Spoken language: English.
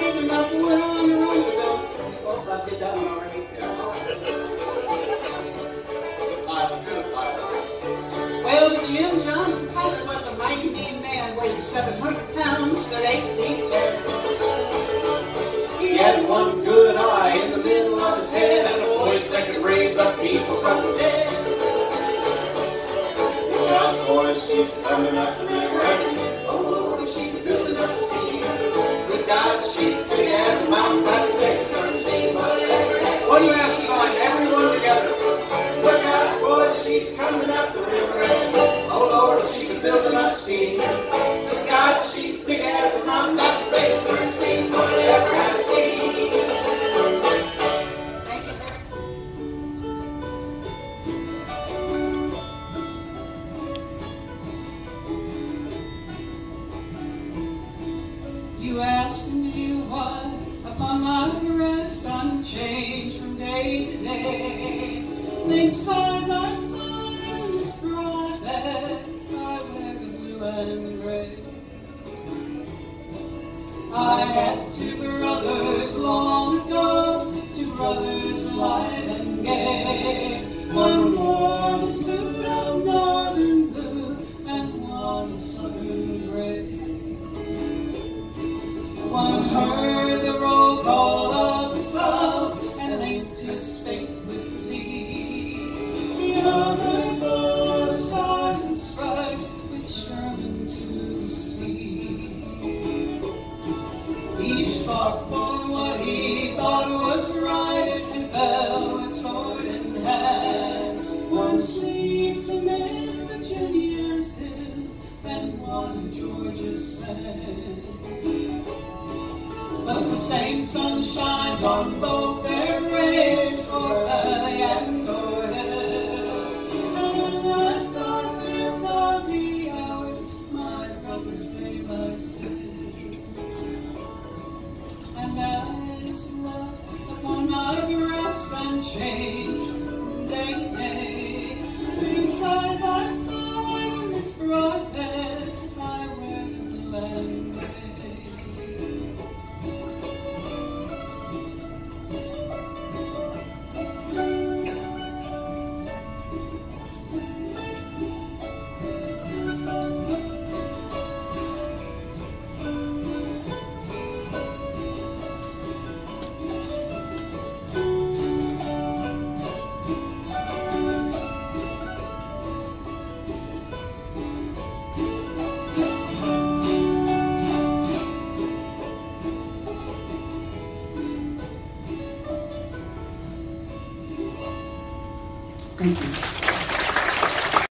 ain't enough wood on the run to go. Oh, I did that one already. Well, the Jim Johnson pilot was a mighty mean man, weighed 700 pounds, stood 8 feet 10. He had one good eye in the middle of his head, and a voice that could raise up people from the dead. Look out, boys, she's coming up the river. Oh, Lord, she's building up steam. Good God, she's big as a mountain, that's the biggest darn steam, whatever. What do you ask on everyone together? Look out, boys, she's coming up the river. Oh, Lord, she's building up steam. Good God, she's big as a mountain, that's the biggest darn steam, whatever have seen. Thank you, sir. You asked me why upon my breast I'm changed from day to day. Linked side by side in this broad bed, I wear the blue and gray. I had 2 brothers long ago, 2 brothers light and gay. One wore the suit of northern blue, and one southern gray. One heard the roll call of the South and linked his fate with Lee. The other bore the stars and stripes with Sherman to the sea. Each fought for what he thought was right and fell with sword in hand. One sleeps amid Virginia's hills and one in Georgia's sand. But the same sun shines on both their graves, o'er valley and o'er hill. And in the darkness of the hours, my brothers lay by still. And as love upon my breast unchanged from day to day, we side by side in this broad bed, I wear the blue and gray. Thank you.